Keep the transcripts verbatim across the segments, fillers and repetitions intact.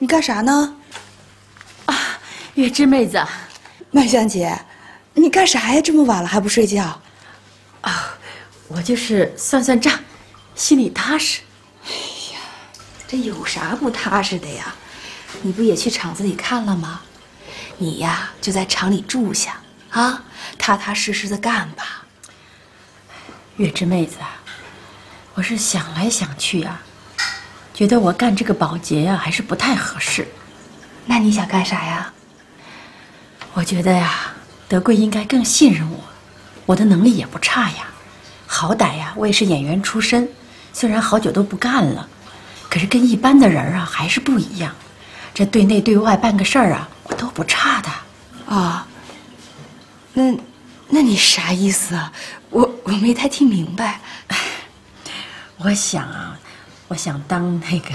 你干啥呢？ 啊，月枝妹子， 麦香姐，你干啥呀？这么晚了还不睡觉？ 啊，我就是算算账，心里踏实。 哎呀，这有啥不踏实的呀？你不也去厂子里看了吗？你呀，就在厂里住下啊，踏踏实实的干吧。 月枝妹子，我是想来想去呀、啊，觉得我干这个保洁呀、啊、还是不太合适。 那你想干啥呀？ 我觉得呀，德贵应该更信任我，我的能力也不差呀。好歹呀，我也是演员出身，虽然好久都不干了，可是跟一般的人啊还是不一样。这对内对外办个事儿啊，我都不差的。 啊，那，那你啥意思啊？我我没太听明白。 我想啊，我想当那个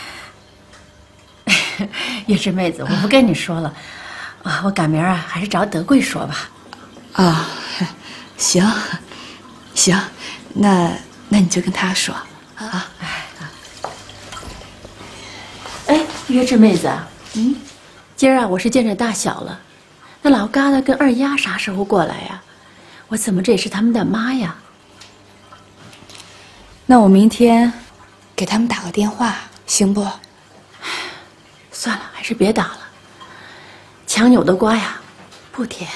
月枝妹子，我不跟你说了，啊，我赶明儿啊还是找德贵说吧。 啊，行，行，那那你就跟他说啊。 哎，月枝妹子，嗯，今儿啊我是见着大小了，那老疙瘩跟二丫啥时候过来呀？我怎么这也是他们的妈呀？ 那我明天给他们打个电话，行不？ 算了，还是别打了。强扭的瓜呀，不甜。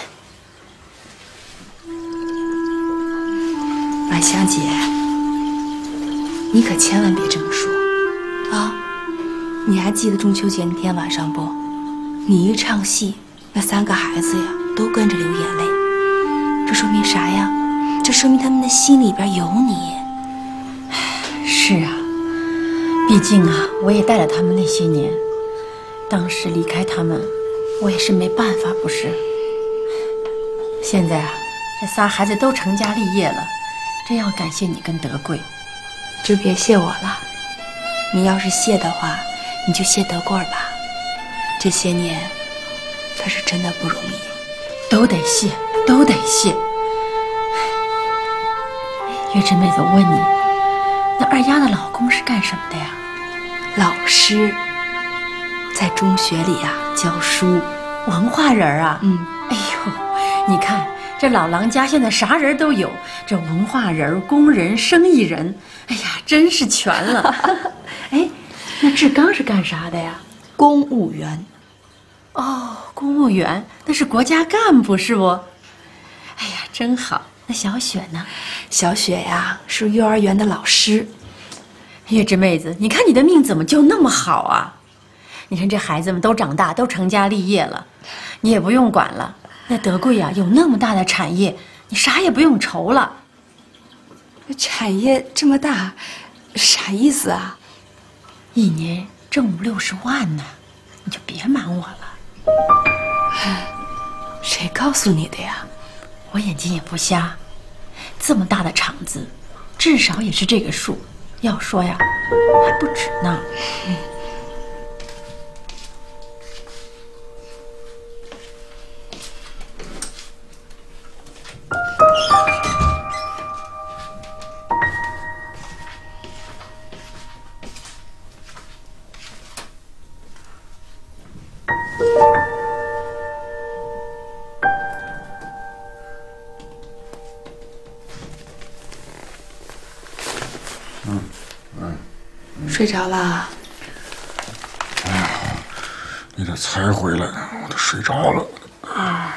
婉香姐，你可千万别这么说啊！你还记得中秋节那天晚上不？你一唱戏，那三个孩子呀都跟着流眼泪，这说明啥呀？这说明他们的心里边有你。 是啊，毕竟啊，我也带了他们那些年，当时离开他们，我也是没办法，不是？现在啊，这仨孩子都成家立业了，真要感谢你跟德贵， 就别谢我了。你要是谢的话，你就谢德贵吧。这些年，他是真的不容易， 都得谢，都得谢。月枝妹子，我问你，那二丫的老公是干什么的呀？ 老师，在中学里啊教书， 文化人啊。 嗯， 哎呦，你看这老郎家现在啥人都有，这文化人、工人、生意人，哎呀，真是全了。哎，那志刚是干啥的呀？ 公务员。 哦，公务员，那是国家干部是不？哎呀，真好。那小雪呢？ 小雪呀，是幼儿园的老师。 月枝妹子，你看你的命怎么就那么好啊？你看这孩子们都长大，都成家立业了，你也不用管了。那德贵呀，有那么大的产业，你啥也不用愁了。 产业这么大，啥意思啊？ 一年挣五六十万呢，你就别瞒我了。 谁告诉你的呀？ 我眼睛也不瞎，这么大的厂子，至少也是这个数。要说呀，还不止呢。嗯睡着了？ 哎呀，你这才回来，我都睡着了。啊！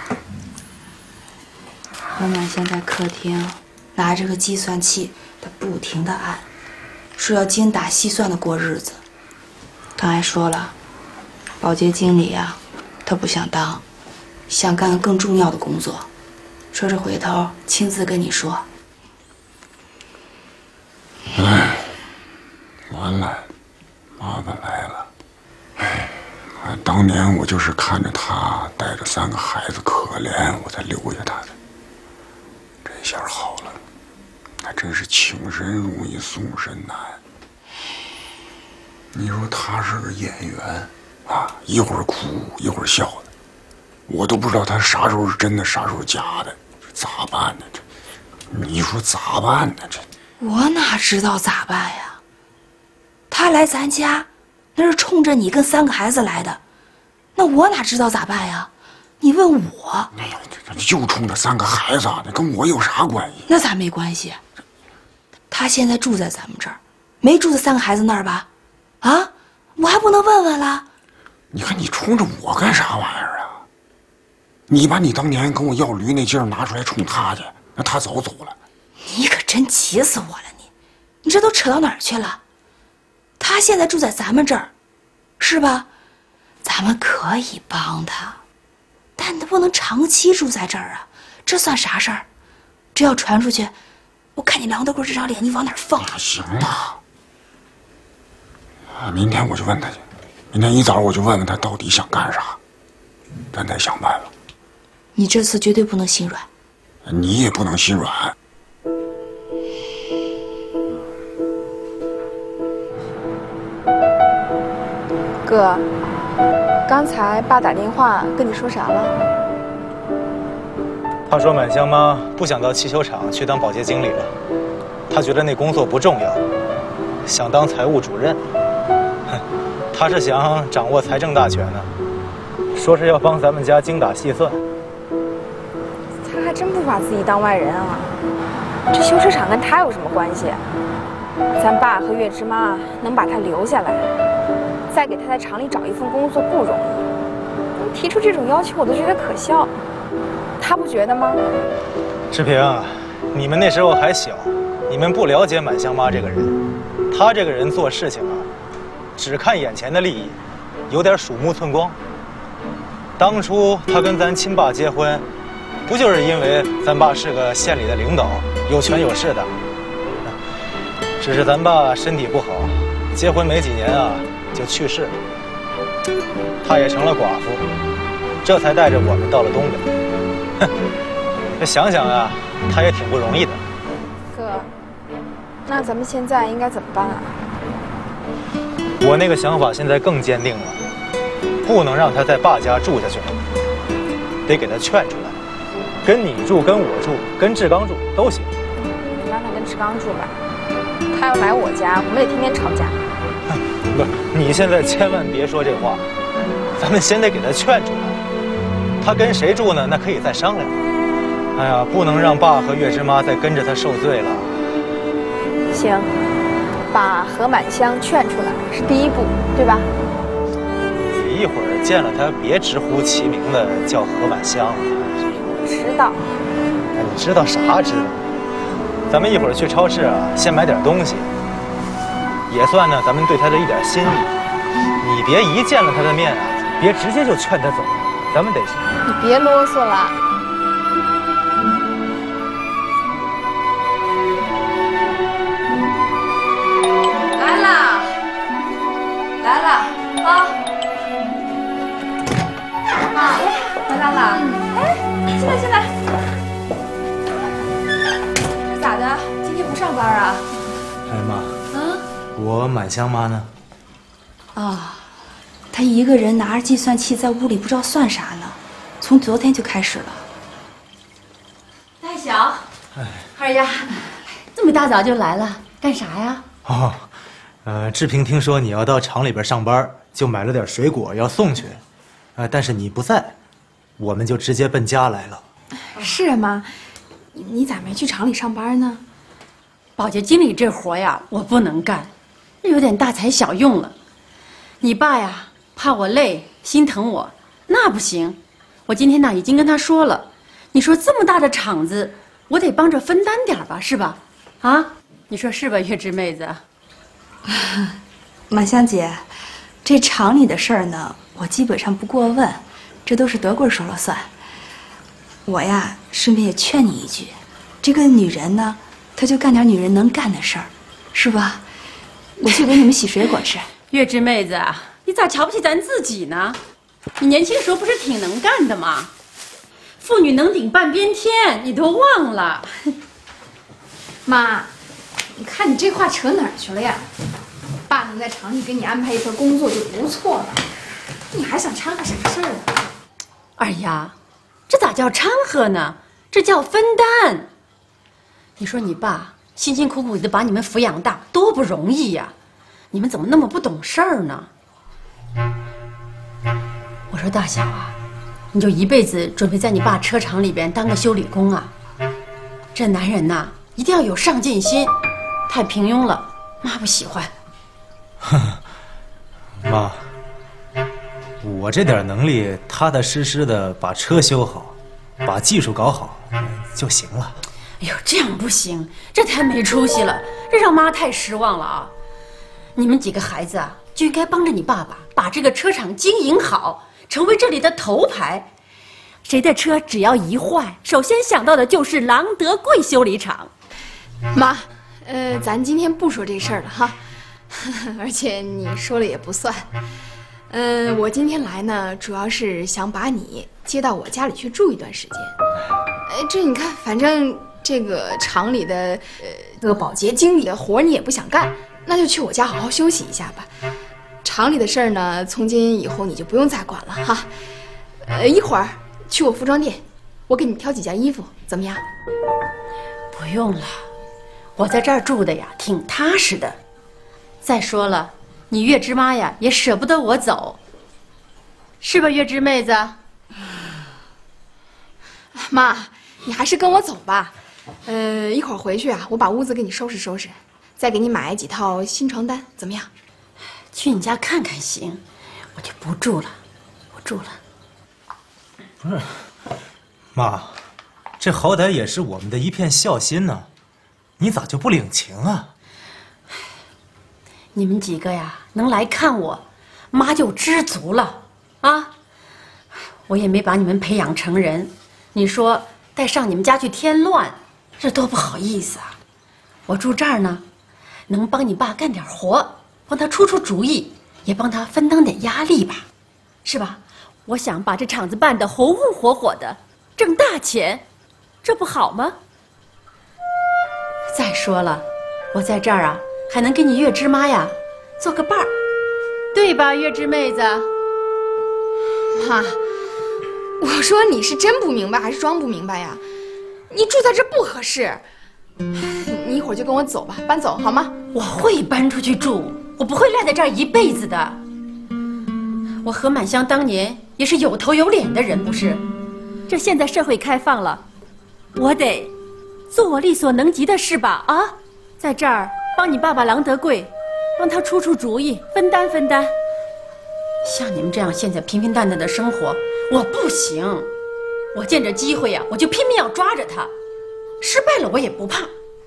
温暖现在客厅拿着个计算器，他不停的按，说要精打细算的过日子。他还说了，保洁经理呀、啊，他不想当，想干更重要的工作，说是回头亲自跟你说。 哎。完了，麻烦来了！哎，当年我就是看着他带着三个孩子可怜，我才留下他的。这下好了，还真是请神容易送神难。你说他是个演员啊，一会儿哭一会儿笑的，我都不知道他啥时候是真的，啥时候假的，这咋办呢？这，你说咋办呢？这我哪知道咋办呀？他来咱家， 那是冲着你跟三个孩子来的，那我哪知道咋办呀？你问我。 哎呀，这就冲着三个孩子，那跟我有啥关系？ 那咋没关系？他现在住在咱们这儿，没住在三个孩子那儿吧？啊，我还不能问问了？ 你看你冲着我干啥玩意儿啊？你把你当年跟我要驴那劲儿拿出来冲他去，那他早走了。 你可真急死我了！你，你这都扯到哪儿去了？他现在住在咱们这儿，是吧？咱们可以帮他，但他不能长期住在这儿啊！这算啥事儿？这要传出去，我看你梁德贵这张脸，你往哪儿放？ 啊，行了，啊，明天我就问他去。明天一早我就问问他到底想干啥，咱再想办法。 你这次绝对不能心软， 你也不能心软。 哥，刚才爸打电话跟你说啥了？ 他说满香妈不想到汽修厂去当保洁经理了，他觉得那工作不重要，想当财务主任。哼，他是想掌握财政大权呢，说是要帮咱们家精打细算。 他还真不把自己当外人啊！这修车厂跟他有什么关系？咱爸和月芝妈能把他留下来，再给他在厂里找一份工作不容易。提出这种要求，我都觉得可笑。他不觉得吗？ 志平，你们那时候还小，你们不了解满香妈这个人。她这个人做事情啊，只看眼前的利益，有点鼠目寸光。当初她跟咱亲爸结婚，不就是因为咱爸是个县里的领导，有权有势的？只是咱爸身体不好，结婚没几年啊就去世了，她也成了寡妇，这才带着我们到了东北。哼，这想想啊，她也挺不容易的。 哥，那咱们现在应该怎么办啊？ 我那个想法现在更坚定了，不能让她在爸家住下去了，得给她劝出来。跟你住，跟我住，跟志刚住都行。 你让他跟志刚住吧，他要来我家，我们得天天吵架。 不，你现在千万别说这话，咱们先得给他劝出来。他跟谁住呢？那可以再商量。哎呀，不能让爸和月芝妈再跟着他受罪了。 行，把何满香劝出来是第一步，对吧？ 你一会儿见了他，别直呼其名的叫何满香啊。 知道。 哎，你知道啥知道？咱们一会儿去超市啊，先买点东西，也算呢咱们对他的一点心意。你别一见了他的面啊，别直接就劝他走，咱们得。 你别啰嗦了。 来啦，来啦啊！妈，回来啦。哎，进来进来。这咋的？今天不上班啊？ 哎妈， 啊？ 我满香妈呢？ 啊，她一个人拿着计算器在屋里，不知道算啥呢。从昨天就开始了。 大小，二丫，这么大早就来了，干啥呀？ 哦，呃，志平听说你要到厂里边上班，就买了点水果要送去，呃，但是你不在，我们就直接奔家来了。 是啊，妈，你咋没去厂里上班呢？ 保洁经理这活呀，我不能干，有点大材小用了。你爸呀，怕我累，心疼我，那不行。我今天呢，已经跟他说了，你说这么大的厂子，我得帮着分担点吧，是吧？啊，你说是吧，月芝妹子？ 满香姐，这厂里的事儿呢，我基本上不过问，这都是德贵说了算。我呀，顺便也劝你一句，这个女人呢，她就干点女人能干的事儿，是吧？我去给你们洗水果吃。 月芝妹子啊，你咋瞧不起咱自己呢？你年轻时候不是挺能干的吗？妇女能顶半边天，你都忘了。 妈，你看你这话扯哪儿去了呀？爸能在厂里给你安排一份工作就不错了，你还想掺和啥事儿啊？ 二丫，这咋叫掺和呢？这叫分担。你说你爸辛辛苦苦的把你们抚养大，多不容易呀！你们怎么那么不懂事儿呢？ 说大小啊，你就一辈子准备在你爸车厂里边当个修理工啊？这男人呐，一定要有上进心，太平庸了，妈不喜欢。 妈，我这点能力，踏踏实实的把车修好，把技术搞好就行了。 哎呦，这样不行，这太没出息了，这让妈太失望了啊！你们几个孩子啊，就应该帮着你爸爸把这个车厂经营好，成为这里的头牌。谁的车只要一坏，首先想到的就是郎德贵修理厂。 妈，呃，咱今天不说这事儿了哈，而且你说了也不算。嗯、呃，我今天来呢，主要是想把你接到我家里去住一段时间。呃，这你看，反正这个厂里的呃这个保洁经理的活你也不想干，那就去我家好好休息一下吧。厂里的事儿呢，从今以后你就不用再管了哈。呃，一会儿去我服装店，我给你挑几件衣服，怎么样？ 不用了，我在这儿住的呀，挺踏实的。再说了，你月芝妈呀也舍不得我走，是吧，月芝妹子？ 妈，你还是跟我走吧。呃，一会儿回去啊，我把屋子给你收拾收拾，再给你买几套新床单，怎么样？ 去你家看看行，我就不住了，不住了。 不是，妈，这好歹也是我们的一片孝心呢，你咋就不领情啊？ 你们几个呀，能来看我，妈就知足了啊！我也没把你们培养成人，你说带上你们家去添乱，这多不好意思啊！我住这儿呢，能帮你爸干点活，帮他出出主意，也帮他分担点压力吧，是吧？我想把这厂子办得红红火火的，挣大钱，这不好吗？再说了，我在这儿啊，还能给你月芝妈呀做个伴儿，对吧，月芝妹子？ 妈，我说你是真不明白还是装不明白呀？你住在这不合适，你一会儿就跟我走吧，搬走好吗？ 我会搬出去住，我不会赖在这儿一辈子的。我何满香当年也是有头有脸的人，不是？这现在社会开放了，我得做我力所能及的事吧？啊，在这儿帮你爸爸郎德贵，帮他出出主意，分担分担。像你们这样现在平平淡淡的生活，我不行。我见着机会呀、啊，我就拼命要抓着它，失败了我也不怕。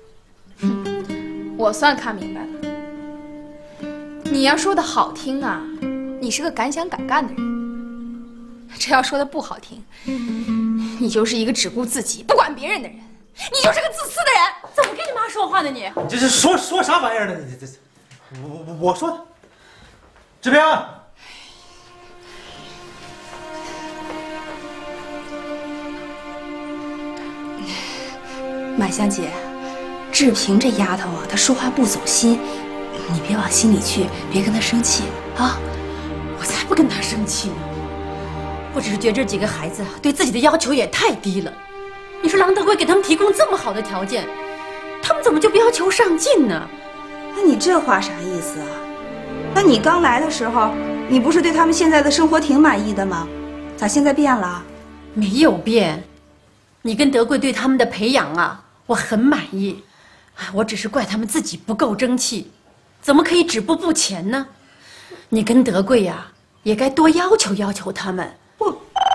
我算看明白了，你要说的好听啊，你是个敢想敢干的人；这要说的不好听，你就是一个只顾自己不管别人的人，你就是个自私的人。 怎么跟你妈说话呢你？ 你这是说说啥玩意儿呢？你这这，我我我说的，志平。 满香姐，志平这丫头啊，她说话不走心，你别往心里去，别跟她生气啊。 我才不跟她生气呢，我只是觉得这几个孩子啊，对自己的要求也太低了。你说郎德贵给他们提供这么好的条件，他们怎么就不要求上进呢？ 那你这话啥意思啊？那你刚来的时候，你不是对他们现在的生活挺满意的吗？咋现在变了？ 没有变，你跟德贵对他们的培养啊，我很满意。我只是怪他们自己不够争气，怎么可以止步不前呢？你跟德贵呀、啊，也该多要求要求他们。 我。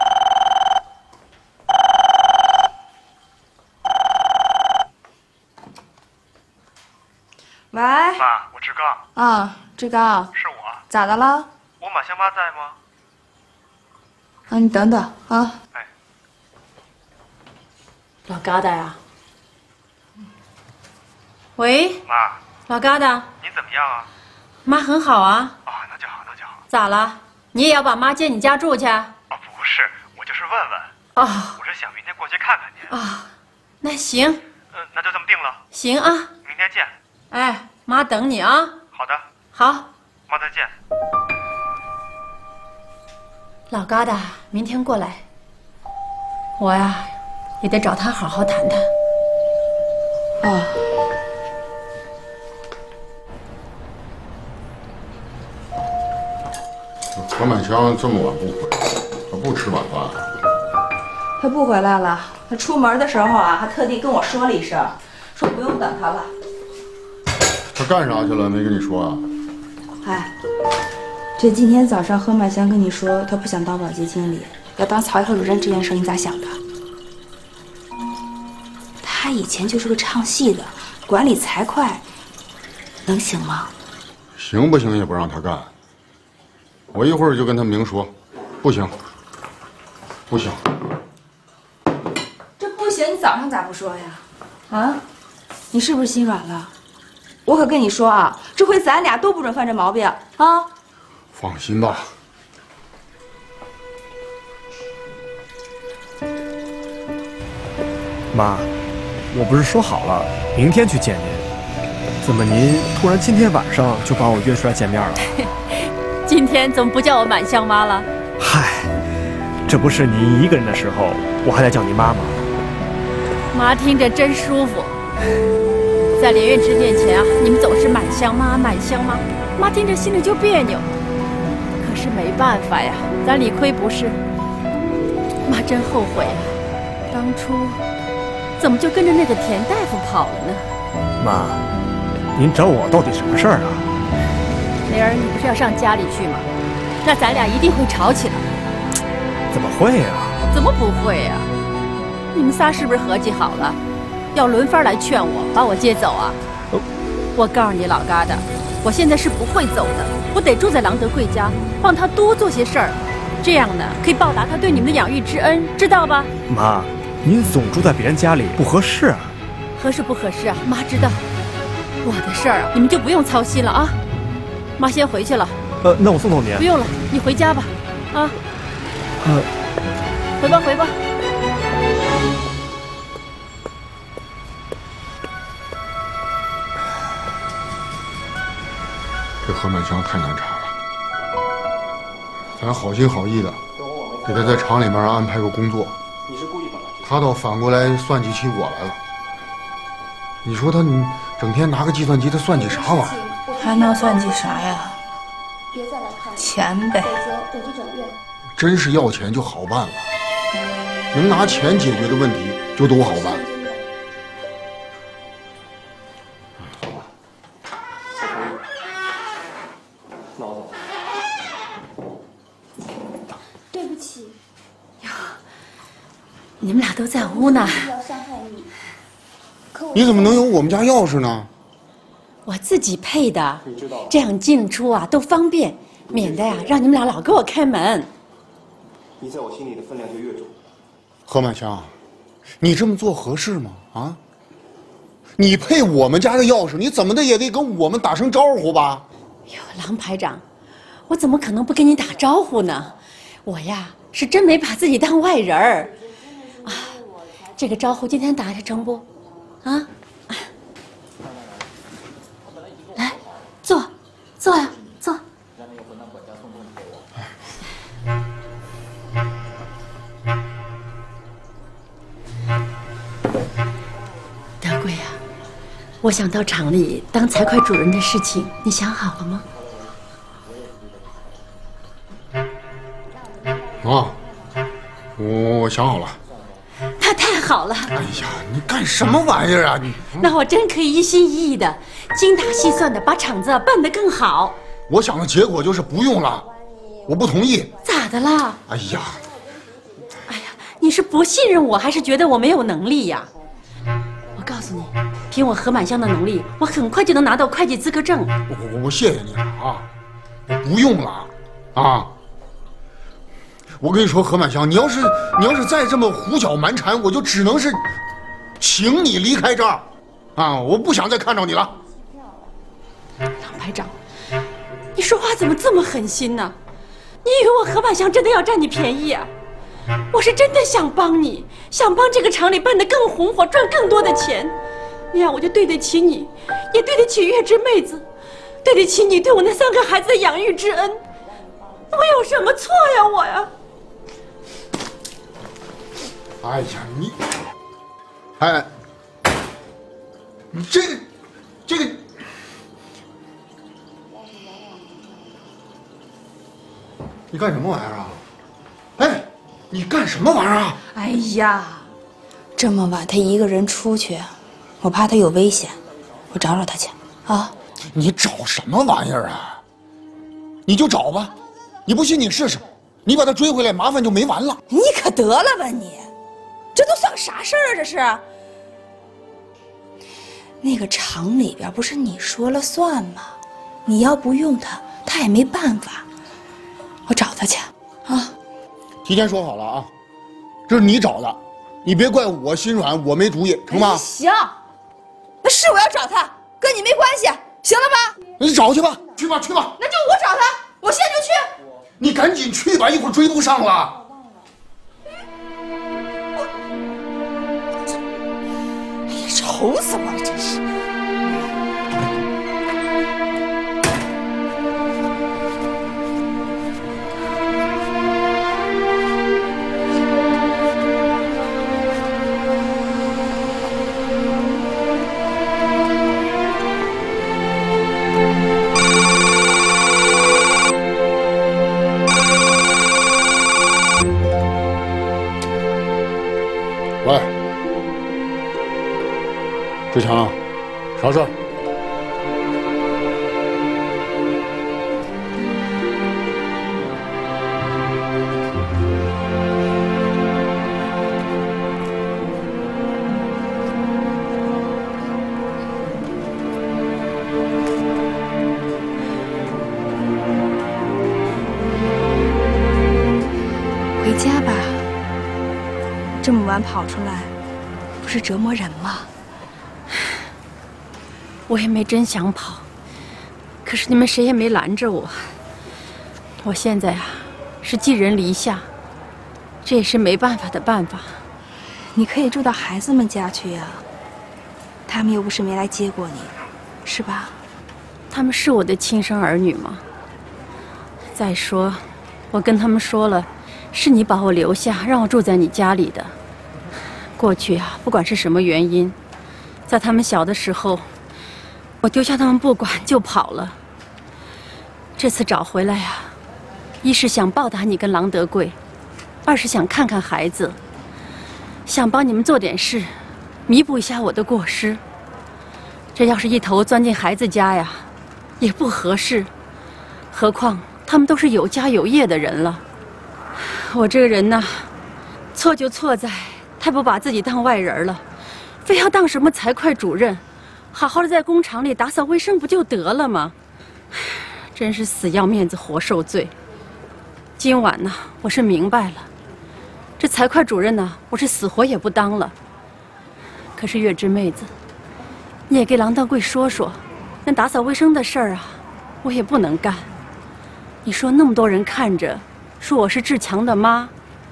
喂。 妈，我志刚。 啊，志刚。 是我。 咋的了？ 我满香妈在吗？ 啊，你等等啊。 哎。 老疙瘩呀。喂。 妈。 老疙瘩。 你怎么样啊？ 妈很好啊。 啊，那就好，那就好。 咋了？你也要把妈接你家住去？啊， 不是，我就是问问。 哦。 我是想明天过去看看您。 啊，那行。 嗯、呃，那就这么定了。 行啊。 明天见。 哎，妈等你啊。 好的。 好。 妈再见。 老疙瘩，明天过来。我呀，也得找他好好谈谈。 哦。 何满香这么晚不回来， 不吃晚饭？ 他不回来了。他出门的时候啊，还特地跟我说了一声，说不用等他了。 他干啥去了？没跟你说啊？ 哎，这今天早上何满香跟你说，他不想当保洁经理，要当财会主任这件事，你咋想的？他以前就是个唱戏的，管理财会，能行吗？ 行不行也不让他干。我一会儿就跟他明说，不行，不行。 这不行，你早上咋不说呀？啊，你是不是心软了？我可跟你说啊，这回咱俩都不准犯这毛病啊！ 放心吧。 妈，我不是说好了明天去见您，怎么您突然今天晚上就把我约出来见面了？ 今天怎么不叫我满香妈了？ 嗨，这不是您一个人的时候，我还得叫你妈妈。 妈听着真舒服。在连月芝面前啊，你们总是满香妈满香妈，妈听着心里就别扭。可是没办法呀，咱理亏不是。妈真后悔啊，当初怎么就跟着那个田大夫跑了呢？ 妈，您找我到底什么事儿啊？ 莲儿，你不是要上家里去吗？那咱俩一定会吵起来。 怎么会呀？ 怎么不会呀？你们仨是不是合计好了，要轮番来劝我把我接走啊？ 哦、 我告诉你老疙瘩，我现在是不会走的，我得住在郎德贵家，帮他多做些事儿，这样呢可以报答他对你们的养育之恩，知道吧？ 妈，您总住在别人家里不合适啊。 合适不合适啊？妈知道，我的事儿啊，你们就不用操心了啊。妈先回去了。 呃，那我送送您。 不用了，你回家吧。啊。 呃， 回吧，回吧。 这何满香太难缠了，咱好心好意的给他在厂里面安排个工作，他倒反过来算计起我来了。你说他整天拿个计算机，他算计啥玩意儿？ 还能算计啥呀？钱呗。 真是要钱就好办了，能拿钱解决的问题就都好办。 对不起。 哟，你们俩都在屋呢。 你怎么能有我们家钥匙呢？ 我自己配的，这样进出啊都方便，免得呀让你们俩老给我开门。 你在我心里的分量就越重。 何满香，你这么做合适吗？啊？你配我们家的钥匙，你怎么的也得跟我们打声招呼吧？ 哟，郎排长，我怎么可能不跟你打招呼呢？我呀是真没把自己当外人儿啊。这个招呼今天打得成不？啊？来，坐，坐呀，坐。德贵呀，我想到厂里当财会主任的事情，你想好了吗？ 啊，我想好了。 那太好了！ 哎呀，你干什么玩意儿啊你？ 那我真可以一心一意的、精打细算的把厂子办得更好。 我想的结果就是不用了，我不同意。 咋的啦？ 哎呀， 哎呀，你是不信任我，还是觉得我没有能力呀？我告诉你，凭我何满香的能力，我很快就能拿到会计资格证。 我我我谢谢你了啊，我不用了啊。我跟你说，何满香，你要是你要是再这么胡搅蛮缠，我就只能是请你离开这儿啊！我不想再看到你了。 郎排长，你说话怎么这么狠心呢？你以为我何满香真的要占你便宜啊？我是真的想帮你，想帮这个厂里办得更红火，赚更多的钱，那样我就对得起你，也对得起月枝妹子，对得起你对我那三个孩子的养育之恩。我有什么错呀，我呀？ 哎呀，你，哎，你这个，这个，你干什么玩意儿啊？哎。 你干什么玩意儿啊？ 哎呀，这么晚他一个人出去，我怕他有危险，我找找他去啊。 你找什么玩意儿啊？你就找吧，你不信你试试，你把他追回来，麻烦就没完了。 你可得了吧你，这都算个啥事儿啊？这是。那个厂里边不是你说了算吗？你要不用他，他也没办法。我找他去啊。 提前说好了啊，这是你找的，你别怪我心软，我没主意，成吗？ 行，那是我要找他，跟你没关系，行了吧？ 你找去吧，去吧，去吧。 那就我找他，我现在就去。 你赶紧去吧，一会儿追不上了。 哎呀，愁死我了，真是。 喂，志强，啥事儿？ 回家吧。这么晚跑出来，不是折磨人吗？ 我也没真想跑，可是你们谁也没拦着我。我现在啊，是寄人篱下，这也是没办法的办法。 你可以住到孩子们家去呀，他们又不是没来接过你，是吧？ 他们是我的亲生儿女吗？再说，我跟他们说了，是你把我留下，让我住在你家里的。过去啊，不管是什么原因，在他们小的时候，我丢下他们不管就跑了。这次找回来啊，一是想报答你跟郎德贵，二是想看看孩子，想帮你们做点事，弥补一下我的过失。这要是一头钻进孩子家呀，也不合适。何况他们都是有家有业的人了。我这个人呢，错就错在太不把自己当外人了，非要当什么财会主任，好好的在工厂里打扫卫生不就得了吗？真是死要面子活受罪。今晚呢，我是明白了，这财会主任呢，我是死活也不当了。可是月枝妹子，你也给郎德贵说说，那打扫卫生的事儿啊，我也不能干。你说那么多人看着，说我是志强的妈，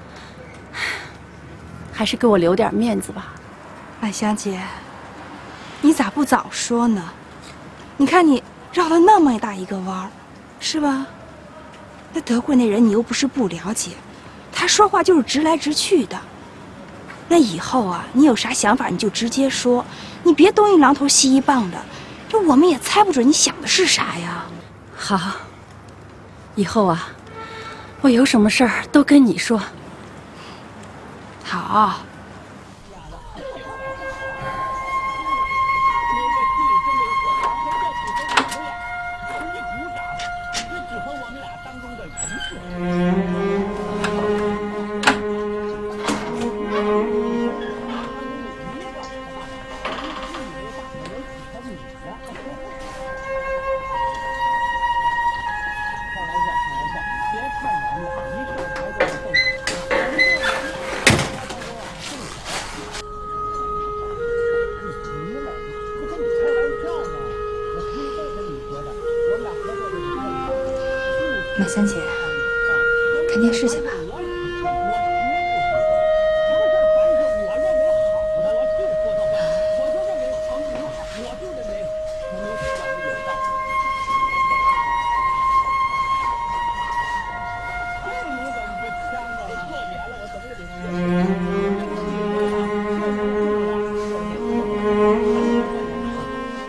还是给我留点面子吧。 婉香姐，你咋不早说呢？你看你绕了那么大一个弯儿，是吧？那德贵那人你又不是不了解，他说话就是直来直去的。那以后啊，你有啥想法你就直接说，你别东一榔头西一棒的，这我们也猜不准你想的是啥呀。 好，以后啊，我有什么事儿都跟你说。 好。满香姐，看电视去吧。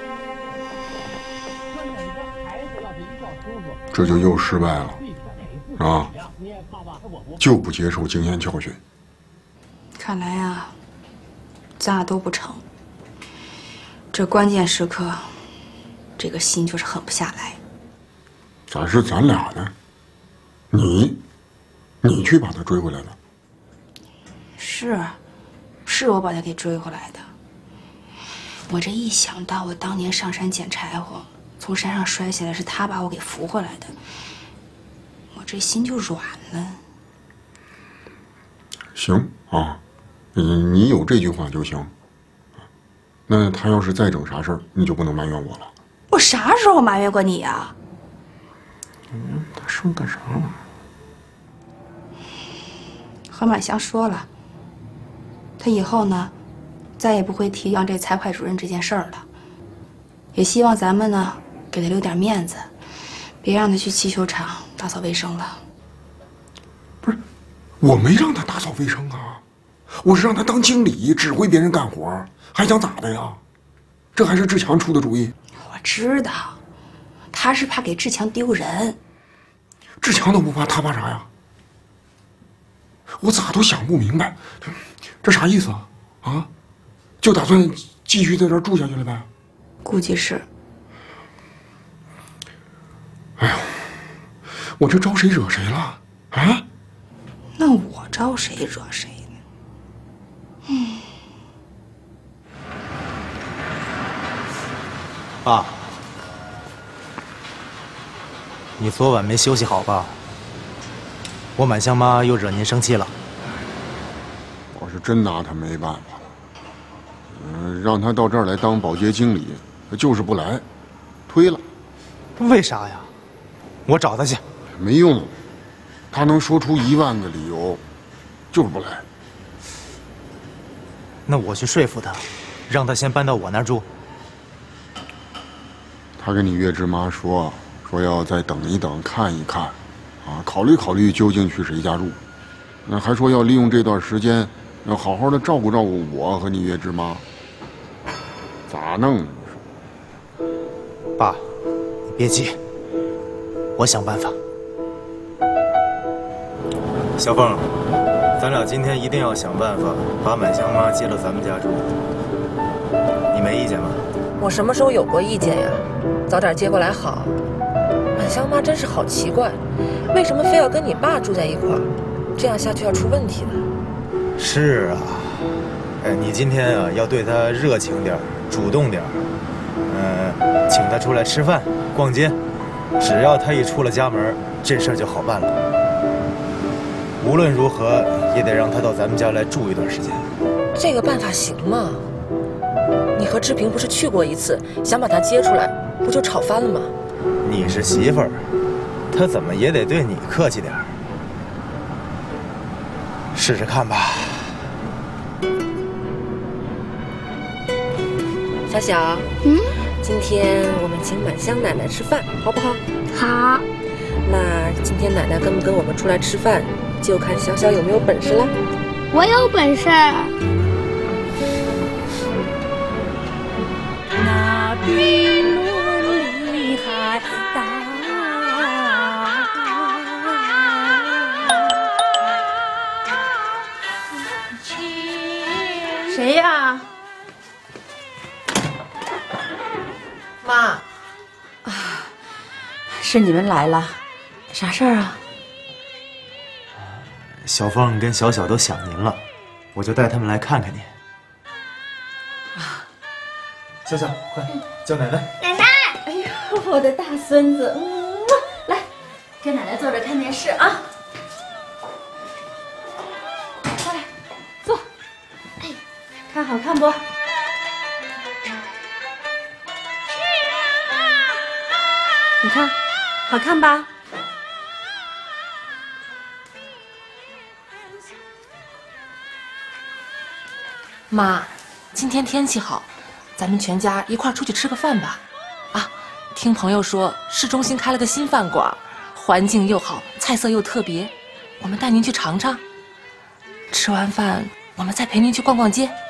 这就又失败了。 啊，就不接受经验教训。 看来啊，咱俩都不成。这关键时刻，这个心就是狠不下来。 咋是咱俩呢？你，你去把他追回来的。 是，是我把他给追回来的。我这一想到我当年上山捡柴火，从山上摔下来是他把我给扶回来的，我这心就软了。 行啊，你你有这句话就行。那他要是再整啥事儿，你就不能埋怨我了。 我啥时候埋怨过你呀？ 嗯，他说干啥了？ 何满香说了，他以后呢，再也不会提杨这财会主任这件事儿了。也希望咱们呢，给他留点面子，别让他去汽修厂打扫卫生了。 不是，我没让他打扫卫生啊，我是让他当经理，指挥别人干活，还想咋的呀？这还是志强出的主意。 我知道，他是怕给志强丢人。 志强都不怕，他怕啥呀？我咋都想不明白，这这啥意思啊？啊，就打算继续在这儿住下去了呗？ 估计是。 哎呦，我这招谁惹谁了？啊？ 那我招谁惹谁呢？嗯。 爸，你昨晚没休息好吧？我满香妈又惹您生气了。 我是真拿他没办法，嗯，让他到这儿来当保洁经理，他就是不来，推了。 为啥呀？我找他去。 没用，他能说出一万个理由，就是不来。 那我去说服他，让他先搬到我那儿住。 他跟你月芝妈说，说要再等一等，看一看，啊，考虑考虑究竟去谁家住。那还说要利用这段时间，要好好的照顾照顾我和你月芝妈。咋弄？ 爸，你别急，我想办法。小凤，咱俩今天一定要想办法把满香妈接到咱们家住，你没意见吧？ 我什么时候有过意见呀？早点接过来好。满香妈真是好奇怪，为什么非要跟你爸住在一块儿？这样下去要出问题的。 是啊，哎，你今天啊要对他热情点儿，主动点儿，嗯，请他出来吃饭、逛街，只要他一出了家门，这事儿就好办了。无论如何也得让他到咱们家来住一段时间。 这个办法行吗？你和志平不是去过一次，想把他接出来，不就吵翻了吗？ 你是媳妇儿，他怎么也得对你客气点儿。试试看吧。 小小，嗯，今天我们请满香奶奶吃饭，好不好？ 好。 那今天奶奶跟不跟我们出来吃饭，就看小小有没有本事了。 我有本事。 那冰轮里海大。谁呀？ 妈。 啊，是你们来了，啥事儿啊？ 小凤跟小小都想您了，我就带他们来看看您。啊，小小，快叫奶奶！ 奶奶！ 哎呦，我的大孙子，嗯，来，跟奶奶坐着看电视啊。过来，坐。哎，看好看不？你看，好看吧？ 妈，今天天气好，咱们全家一块儿出去吃个饭吧。啊，听朋友说市中心开了个新饭馆，环境又好，菜色又特别，我们带您去尝尝。吃完饭，我们再陪您去逛逛街。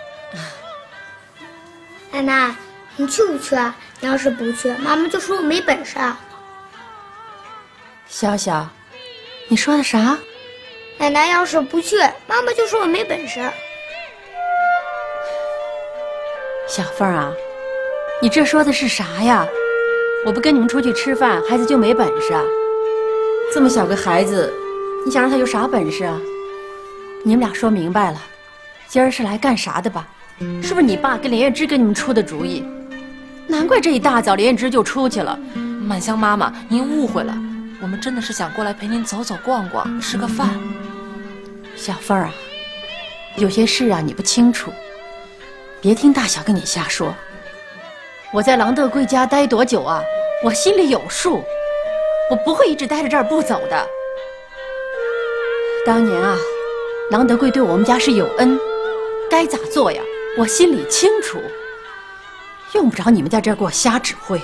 奶奶，你去不去啊？你要是不去，妈妈就说我没本事啊。 小小， 你说的啥？ 奶奶要是不去，妈妈就说我没本事。 小凤啊，你这说的是啥呀？我不跟你们出去吃饭，孩子就没本事啊？这么小个孩子，你想让他有啥本事啊？你们俩说明白了，今儿是来干啥的吧？是不是你爸跟连月芝给你们出的主意？难怪这一大早连月芝就出去了。 满香妈妈，您误会了，我们真的是想过来陪您走走逛逛，吃个饭。 小凤啊，有些事啊你不清楚，别听大小跟你瞎说。我在郎德贵家待多久啊？我心里有数，我不会一直待在这儿不走的。当年啊，郎德贵对我们家是有恩，该咋做呀？我心里清楚，用不着你们在这儿给我瞎指挥。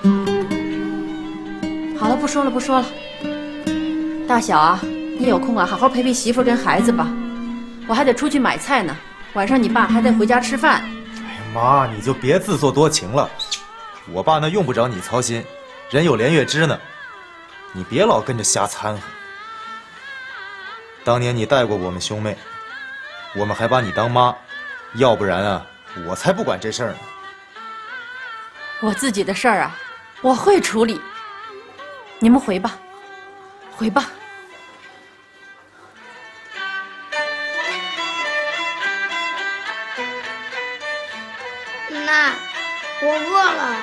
好了，不说了，不说了。大小啊，你有空啊，好好陪陪媳妇跟孩子吧。我还得出去买菜呢，晚上你爸还得回家吃饭。 哎呀，妈，你就别自作多情了。我爸那用不着你操心，人有连月芝呢，你别老跟着瞎掺和。当年你带过我们兄妹，我们还把你当妈，要不然啊，我才不管这事儿呢。 我自己的事儿啊，我会处理。你们回吧，回吧。 奶，我饿了。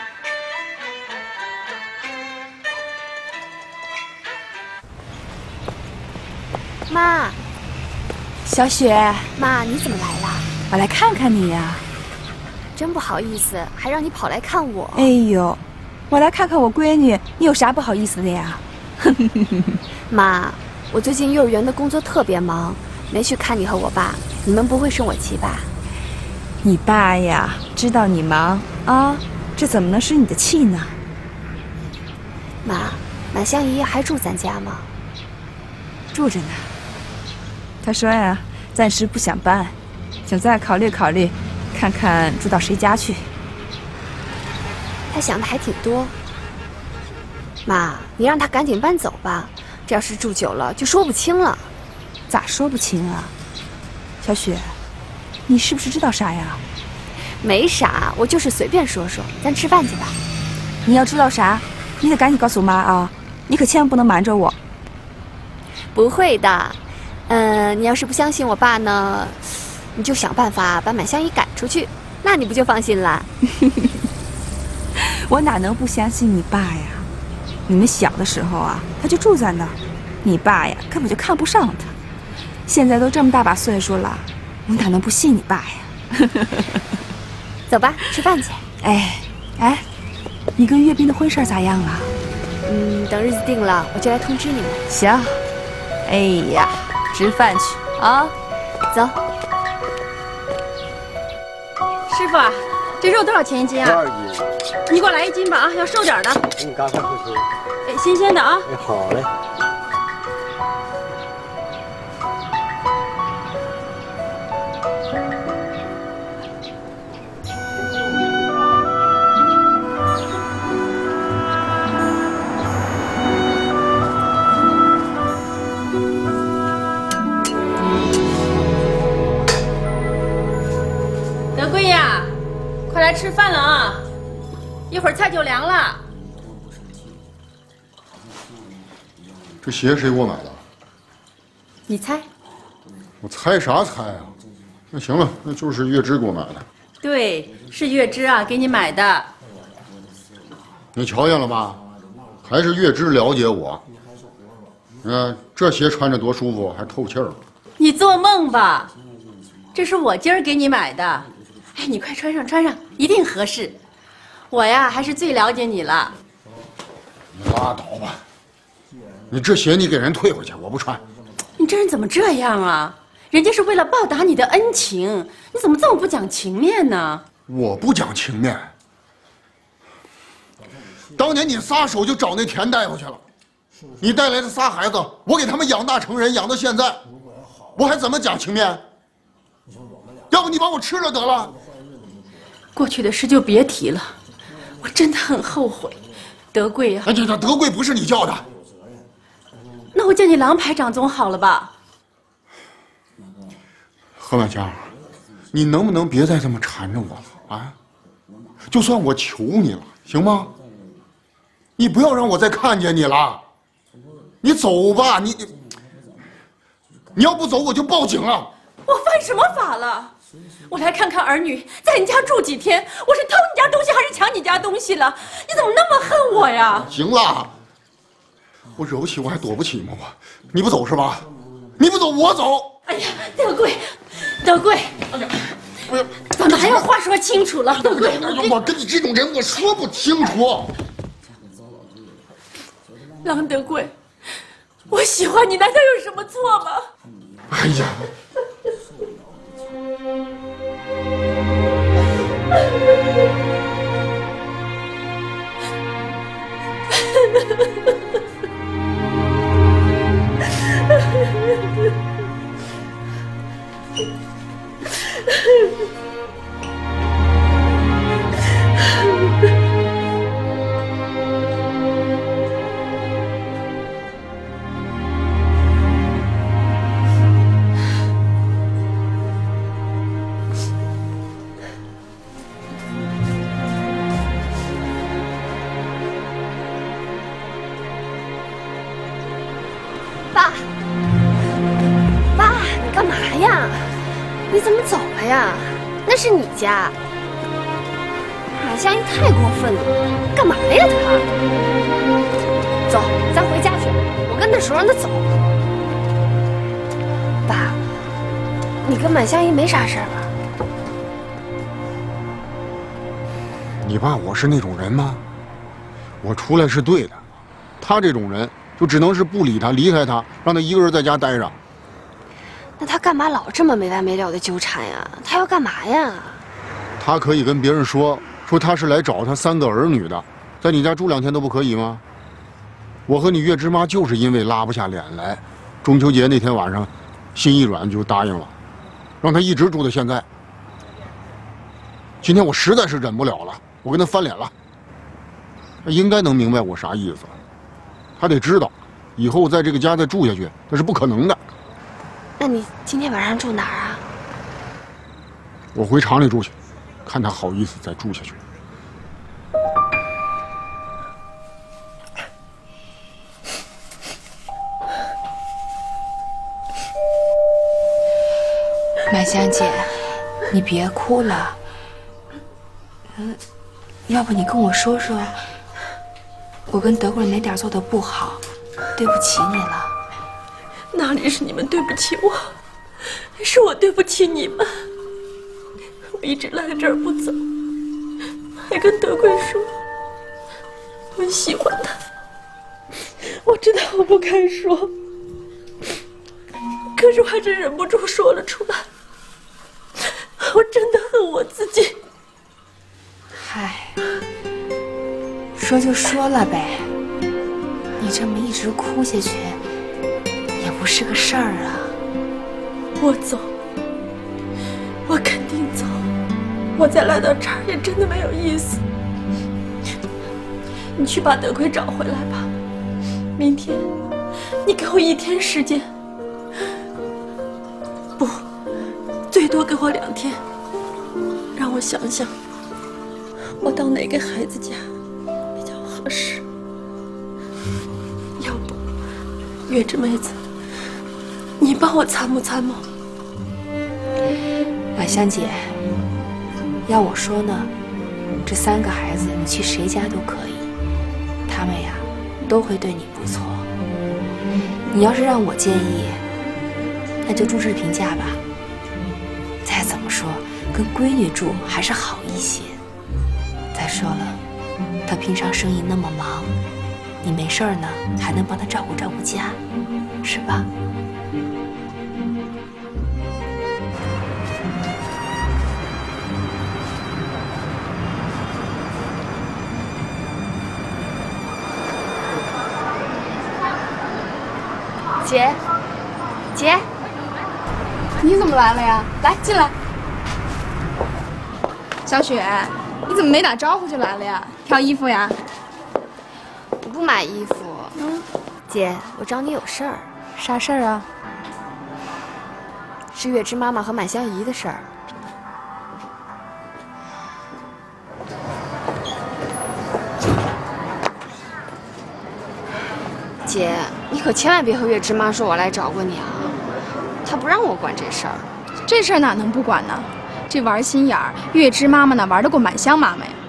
妈， 小雪， 妈，你怎么来了？ 我来看看你呀。 真不好意思，还让你跑来看我。 哎呦，我来看看我闺女，你有啥不好意思的呀？ 妈，我最近幼儿园的工作特别忙，没去看你和我爸。你们不会生我气吧？ 你爸呀，知道你忙啊，这怎么能生你的气呢？ 妈，满香姨还住咱家吗？ 住着呢。他说呀，暂时不想搬，想再考虑考虑，看看住到谁家去。 他想的还挺多。妈，你让他赶紧搬走吧，这要是住久了就说不清了。 咋说不清啊？小雪，你是不是知道啥呀？ 没啥，我就是随便说说。咱吃饭去吧。 你要知道啥，你得赶紧告诉妈啊！你可千万不能瞒着我。 不会的，嗯、呃，你要是不相信我爸呢，你就想办法把满香姨赶出去，那你不就放心了？ 我哪能不相信你爸呀？你们小的时候啊，他就住在那儿，你爸呀根本就看不上他。现在都这么大把岁数了，我哪能不信你爸呀？ 走吧，吃饭去。 哎，哎，你跟岳斌的婚事咋样了？ 嗯，等日子定了，我就来通知你们。 行。哎呀，吃饭去啊！ 走。 师傅，这肉多少钱一斤啊？ 多少斤？ 你给我来一斤吧啊，要瘦点的。 给你赶快回去。 哎，新鲜的啊。 哎，好嘞。 德贵呀，快来吃饭了啊！一会儿菜就凉了。 这鞋谁给我买的？ 你猜？ 我猜啥猜啊？那行了，那就是月芝给我买的。 对，是月芝啊，给你买的。 你瞧见了吧？还是月芝了解我。嗯，这鞋穿着多舒服，还透气儿。 你做梦吧！这是我今儿给你买的。哎，你快穿上，穿上，一定合适。我呀，还是最了解你了。 你拉倒吧！你这鞋你给人退回去，我不穿。 你这人怎么这样啊？人家是为了报答你的恩情，你怎么这么不讲情面呢？ 我不讲情面。当年你撒手就找那田大夫去了，你带来的仨孩子，我给他们养大成人，养到现在，我还怎么讲情面？要不你把我吃了得了。 过去的事就别提了，我真的很后悔。德贵呀、 啊，哎，这这德贵不是你叫的。 那那我叫你郎排长总好了吧？ 何万香，你能不能别再这么缠着我了啊？就算我求你了，行吗？你不要让我再看见你了。你走吧，你你你要不走，我就报警了。 我犯什么法了？我来看看儿女，在你家住几天，我是偷你家东西还是抢你家东西了？你怎么那么恨我呀？ 行了，我惹不起我还躲不起吗？我，你不走是吧？你不走我走。 哎呀，德贵，德贵，哎呀，不是，咱们还要话说清楚了，德贵。 我跟你这种人，我说不清楚。 郎德贵，我喜欢你，难道有什么错吗？ 哎呀！ 爸，爸，你干嘛呀？你怎么走了呀？那是你家。马香玉太过分了，干嘛呀他？走，咱回家去。我跟他说让他走。爸，你跟满香玉没啥事儿吧？ 你爸我是那种人吗？我出来是对的，他这种人就只能是不理他，离开他，让他一个人在家待着。 那他干嘛老这么没完没了的纠缠呀？他要干嘛呀？ 他可以跟别人说说他是来找他三个儿女的，在你家住两天都不可以吗？我和你月芝妈就是因为拉不下脸来，中秋节那天晚上，心一软就答应了，让他一直住到现在。今天我实在是忍不了了，我跟他翻脸了。他应该能明白我啥意思，他得知道，以后在这个家再住下去那是不可能的。 那你今天晚上住哪儿啊？ 我回厂里住去，看他好意思再住下去。 满香姐，你别哭了。嗯，要不你跟我说说，我跟德贵哪点做的不好，对不起你了？ 哪里是你们对不起我，是我对不起你们。我一直赖在这儿不走，还跟德贵说我喜欢他。我知道我不该说，可是我还是忍不住说了出来。我真的恨我自己。 嗨，说就说了呗，你这么一直哭下去，也不是个事儿啊。 我走，我肯定走。我再来到这儿也真的没有意思。你去把德贵找回来吧。明天，你给我一天时间。不，最多给我两天，让我想想，我到哪个孩子家比较合适。要不，月枝妹子，你帮我参谋参谋。 婉香姐，要我说呢，这三个孩子你去谁家都可以，他们呀都会对你不错。你要是让我建议，那就住志平家吧。再怎么说，跟闺女住还是好一些。再说了，她平常生意那么忙，你没事儿呢，还能帮她照顾照顾家，是吧？ 姐，姐， 你怎么来了呀？来，进来。小雪，你怎么没打招呼就来了呀？挑衣服呀？ 我不买衣服。嗯， 姐，我找你有事儿。 啥事儿啊？ 是月之妈妈和满香姨的事儿。姐，你可千万别和月之妈说我来找过你啊，她不让我管这事儿。 这事儿哪能不管呢？这玩心眼儿，月之妈妈哪玩得过满香妈妈呀？